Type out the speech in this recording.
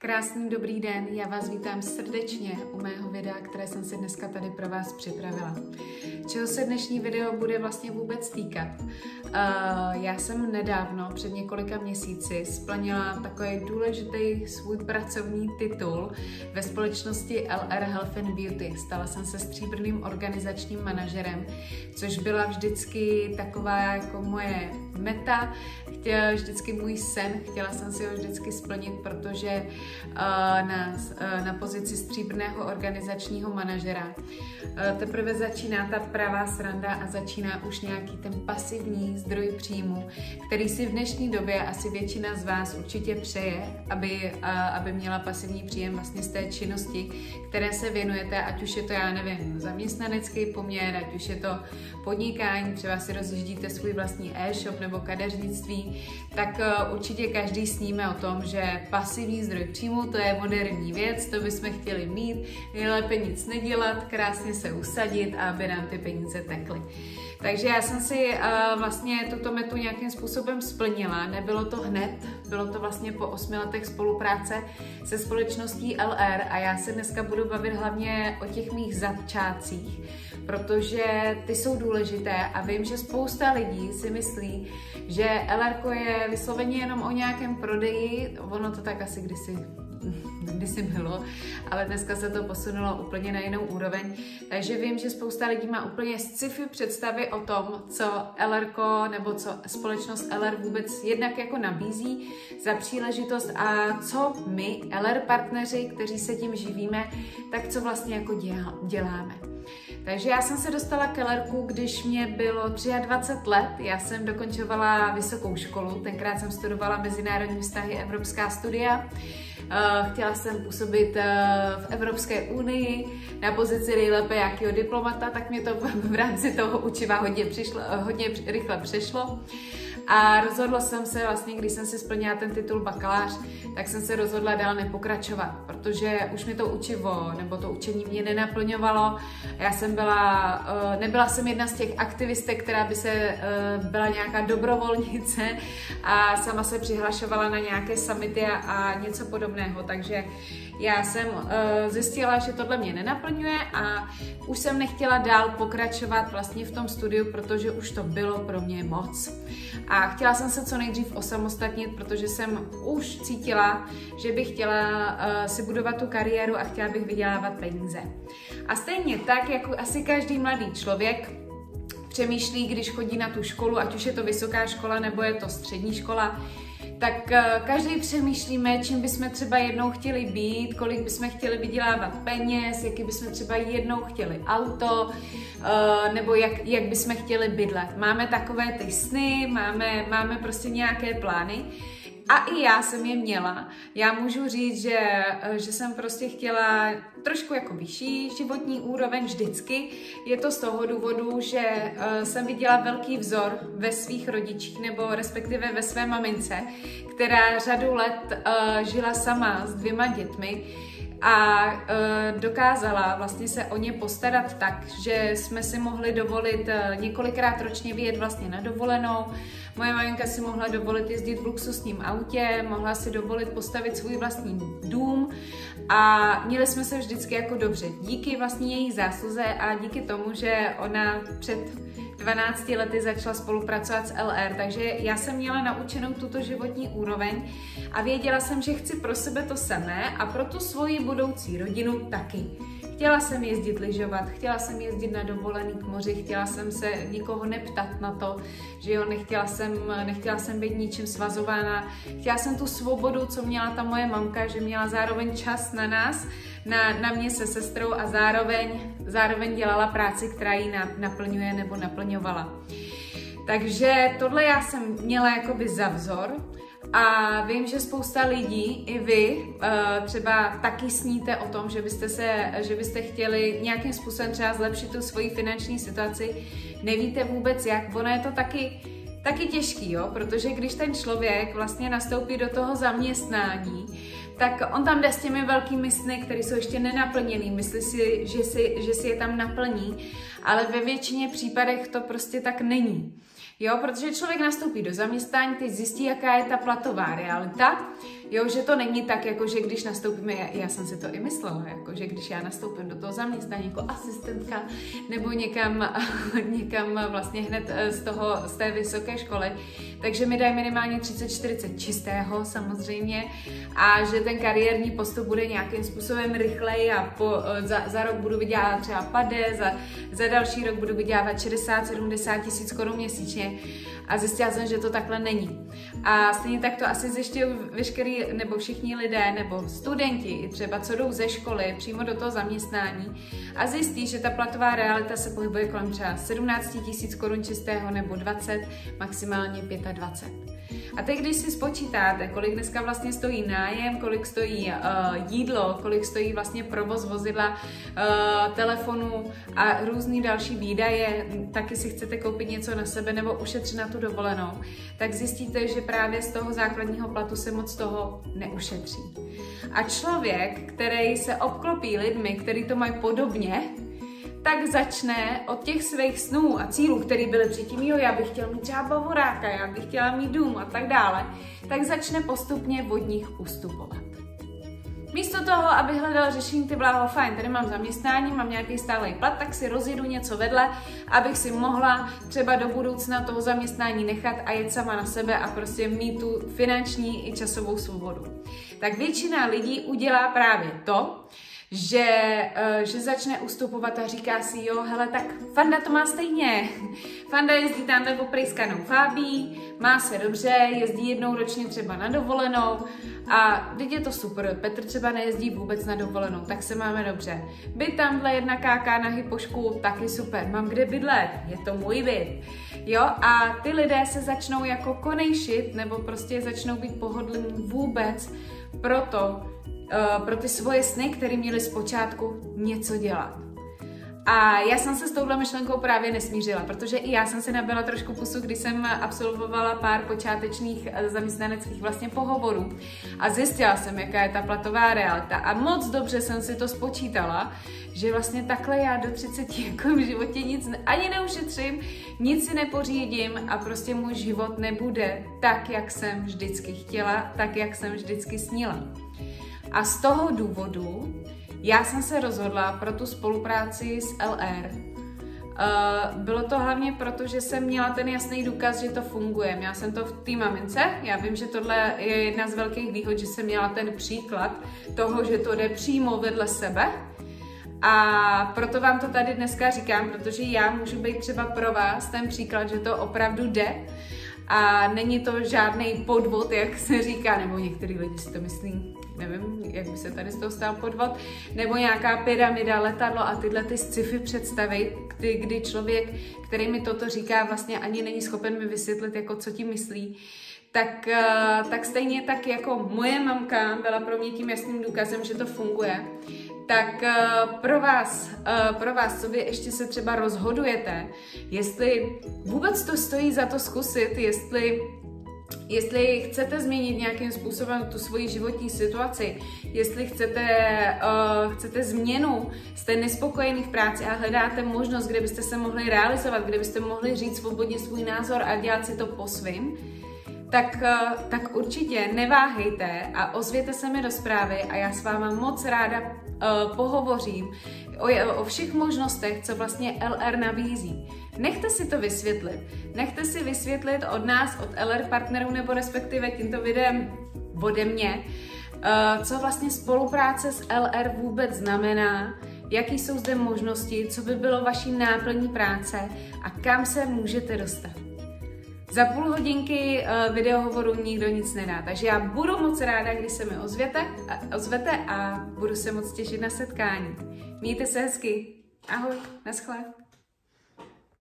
Krásný dobrý den, já vás vítám srdečně u mého videa, které jsem si dneska tady pro vás připravila. Čeho se dnešní video bude vlastně vůbec týkat? Já jsem nedávno, před několika měsíci, splnila takový důležitý svůj pracovní titul ve společnosti LR Health and Beauty. Stala jsem se stříbrným organizačním manažerem, což byla vždycky taková jako moje meta, vždycky můj sen, chtěla jsem si ho vždycky splnit, protože na pozici stříbrného organizačního manažera teprve začíná ta pravá sranda a začíná už nějaký ten pasivní zdroj příjmu, který si v dnešní době asi většina z vás určitě přeje, aby měla pasivní příjem vlastně z té činnosti, které se věnujete, ať už je to, já nevím, zaměstnanecký poměr, ať už je to podnikání, třeba si rozjíždíte svůj vlastní e-shop nebo kadeřnictví, tak určitě každý sníme o tom, že pasivní zdroj příjmu, to je moderní věc, to bychom chtěli mít, nejlépe nic nedělat, krásně se usadit a aby nám ty peníze tekly. Takže já jsem si vlastně tuto metu nějakým způsobem splnila, nebylo to hned, bylo to vlastně po 8 letech spolupráce se společností LR a já se dneska budu bavit hlavně o těch mých začátcích, protože ty jsou důležité a vím, že spousta lidí si myslí, že LR je vysloveně jenom o nějakém prodeji, ono to tak asi kdysi bylo, ale dneska se to posunulo úplně na jinou úroveň. Takže vím, že spousta lidí má úplně sci-fi představy o tom, co LR nebo co společnost LR vůbec jednak jako nabízí za příležitost a co my, LR partneři, kteří se tím živíme, tak co vlastně jako děláme. Takže já jsem se dostala k LRku, když mě bylo 23 let, já jsem dokončovala vysokou školu, tenkrát jsem studovala mezinárodní vztahy, evropská studia. Chtěla jsem působit v Evropské unii na pozici nejlépe jakýho diplomata, tak mě to v rámci toho učiva hodně rychle přešlo. A rozhodla jsem se vlastně, když jsem si splnila ten titul bakalář, tak jsem se rozhodla dál nepokračovat, protože už mi to učivo nebo to učení mě nenaplňovalo. Já jsem nebyla jsem jedna z těch aktivistek, která by byla nějaká dobrovolnice a sama se přihlašovala na nějaké summity a něco podobného, takže já jsem zjistila, že tohle mě nenaplňuje a už jsem nechtěla dál pokračovat vlastně v tom studiu, protože už to bylo pro mě moc. A chtěla jsem se co nejdřív osamostatnit, protože jsem už cítila, že bych chtěla si budovat tu kariéru a chtěla bych vydělávat peníze. A stejně tak, jako asi každý mladý člověk přemýšlí, když chodí na tu školu, ať už je to vysoká škola nebo je to střední škola, tak každý přemýšlíme, čím bychom třeba jednou chtěli být, kolik bychom chtěli vydělávat peněz, jaký bychom třeba jednou chtěli auto, nebo jak bychom chtěli bydlet. Máme takové ty sny, máme prostě nějaké plány. A i já jsem je měla. Já můžu říct, že jsem prostě chtěla trošku jako vyšší životní úroveň vždycky. Je to z toho důvodu, že jsem viděla velký vzor ve svých rodičích, nebo respektive ve své mamince, která řadu let žila sama s 2 dětmi a dokázala vlastně se o ně postarat tak, že jsme si mohli dovolit několikrát ročně vyjet vlastně na dovolenou. Moje maminka si mohla dovolit jezdit v luxusním autě, mohla si dovolit postavit svůj vlastní dům a měli jsme se vždycky jako dobře. Díky vlastně její zásluze a díky tomu, že ona před 12 lety začala spolupracovat s LR, takže já jsem měla naučenou tuto životní úroveň a věděla jsem, že chci pro sebe to samé a pro tu svoji budoucí rodinu taky. Chtěla jsem jezdit lyžovat, chtěla jsem jezdit na dovolený k moři, chtěla jsem se nikoho neptat na to, že jo, nechtěla jsem být ničím svazována, chtěla jsem tu svobodu, co měla ta moje mamka, že měla zároveň čas na nás, na mě se sestrou a zároveň dělala práci, která ji naplňuje nebo naplňovala. Takže tohle já jsem měla jakoby za vzor. A vím, že spousta lidí, i vy, třeba taky sníte o tom, že byste chtěli nějakým způsobem třeba zlepšit tu svoji finanční situaci, nevíte vůbec jak, ono je to taky těžký, jo? Protože když ten člověk vlastně nastoupí do toho zaměstnání, tak on tam jde s těmi velkými sny, které jsou ještě nenaplněný, myslí si, že si je tam naplní, ale ve většině případech to prostě tak není. Jo, protože člověk nastoupí do zaměstnání, teď zjistí, jaká je ta platová realita Jo, že to není tak, jako že když nastoupíme, já jsem si to i myslela, jako že když já nastoupím do toho zaměstnání jako asistentka nebo někam vlastně hned z té vysoké školy, takže mi dají minimálně 30-40 čistého samozřejmě a že ten kariérní postup bude nějakým způsobem rychlej a za rok budu vydělávat třeba pade, za další rok budu vydělávat 60-70 tisíc korun měsíčně a zjistila jsem, že to takhle není. A stejně tak to asi zjišťují veškerý, nebo všichni lidé, nebo studenti, třeba co jdou ze školy přímo do toho zaměstnání a zjistí, že ta platová realita se pohybuje kolem třeba 17 tisíc korun čistého nebo 20, maximálně 25. A teď, když si spočítáte, kolik dneska vlastně stojí nájem, kolik stojí jídlo, kolik stojí vlastně provoz vozidla, telefonu a různý další výdaje, taky si chcete koupit něco na sebe nebo ušetřit na tu dovolenou, tak zjistíte, že právě z toho základního platu se moc toho neušetří. A člověk, který se obklopí lidmi, kteří to mají podobně, tak začne od těch svých snů a cílů, které byly předtím, jo, já bych chtěl mít třeba bavoráka, já bych chtěla mít dům a tak dále, tak začne postupně od nich ustupovat. Místo toho, aby hledal řešení, ty bláho, fajn, tady mám zaměstnání, mám nějaký stálý plat, tak si rozjedu něco vedle, abych si mohla třeba do budoucna toho zaměstnání nechat a jet sama na sebe a prostě mít tu finanční i časovou svobodu. Tak většina lidí udělá právě to, že začne ustupovat a říká si, jo, hele, tak Fanda to má stejně. Fanda jezdí tamhle oprejskanou fábí, má se dobře, jezdí jednou ročně třeba na dovolenou a teď je to super. Petr třeba nejezdí vůbec na dovolenou, tak se máme dobře. Byt tamhle jedna káká na hypošku, taky super. Mám kde bydlet, je to můj byt. Jo, a ty lidé se začnou jako konejšit nebo prostě začnou být pohodlní vůbec pro ty svoje sny, které měly zpočátku něco dělat. A já jsem se s touhle myšlenkou právě nesmířila, protože i já jsem se nabila trošku pusu, když jsem absolvovala pár počátečních zaměstnaneckých vlastně pohovorů a zjistila jsem, jaká je ta platová realita a moc dobře jsem si to spočítala, že vlastně takhle já do 30 jako v životě nic ani neušetřím, nic si nepořídím a prostě můj život nebude tak, jak jsem vždycky chtěla, tak, jak jsem vždycky snila. A z toho důvodu já jsem se rozhodla pro tu spolupráci s LR. Bylo to hlavně proto, že jsem měla ten jasný důkaz, že to funguje. Měla jsem to v té mamince, já vím, že tohle je jedna z velkých výhod, že jsem měla ten příklad toho, že to jde přímo vedle sebe. A proto vám to tady dneska říkám, protože já můžu být třeba pro vás ten příklad, že to opravdu jde. A není to žádný podvod, jak se říká, nebo některý lidi si to myslí, nevím, jak by se tady z toho stal podvod, nebo nějaká pyramida, letadlo a tyhle ty sci-fi představy, kdy člověk, který mi toto říká, vlastně ani není schopen mi vysvětlit, jako co tím myslí. Tak stejně tak jako moje mamka byla pro mě tím jasným důkazem, že to funguje, tak pro vás, co vy ještě se třeba rozhodujete, jestli vůbec to stojí za to zkusit, jestli chcete změnit nějakým způsobem tu svoji životní situaci, jestli chcete změnu, jste nespokojení v práci a hledáte možnost, kde byste se mohli realizovat, kde byste mohli říct svobodně svůj názor a dělat si to po svým, tak určitě neváhejte a ozvěte se mi do zprávy a já s váma moc ráda pohovořím o všech možnostech, co vlastně LR nabízí. Nechte si to vysvětlit. Nechte si vysvětlit od nás, od LR partnerů, nebo respektive tímto videem ode mě, co vlastně spolupráce s LR vůbec znamená, jaký jsou zde možnosti, co by bylo vaší náplní práce a kam se můžete dostat. Za půl hodinky videohovoru nikdo nic nedá, takže já budu moc ráda, když se mi ozvete a budu se moc těšit na setkání. Mějte se hezky. Ahoj, naschle.